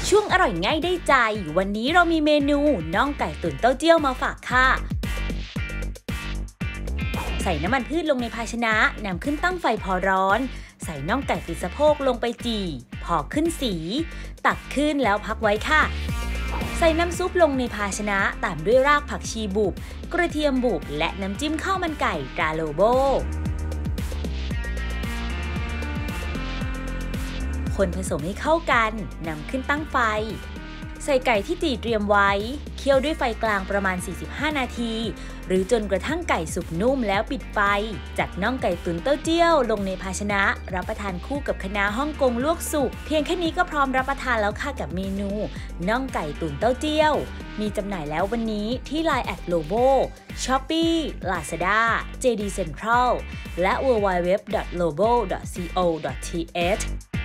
ช่วงอร่อยง่ายได้ใจวันนี้เรามีเมนูน่องไก่ตุ๋นเต้าเจี้ยวมาฝากค่ะใส่น้ำมันพืชลงในภาชนะนำขึ้นตั้งไฟพอร้อนใส่น่องไก่ติดสะโพกลงไปจี่พอขึ้นสีตักขึ้นแล้วพักไว้ค่ะใส่น้ำซุปลงในภาชนะตามด้วยรากผักชีบุบกระเทียมบุบและน้ำจิ้มข้าวมันไก่ตราโลโบคนผสมให้เข้ากันนำขึ้นตั้งไฟใส่ไก่ที่จี่เตรียมไว้เคี่ยวด้วยไฟกลางประมาณ45นาทีหรือจนกระทั่งไก่สุกนุ่มแล้วปิดไฟจัดน่องไก่ตุ๋นเต้าเจี้ยวลงในภาชนะรับประทานคู่กับคะน้าฮ่องกงลวกสุกเพียงแค่นี้ก็พร้อมรับประทานแล้วค่ะกับเมนูน่องไก่ตุ๋นเต้าเจี้ยวมีจำหน่ายแล้ววันนี้ที่ Line @lobo Shopee Lazada JD Central และ www.lobo.co.th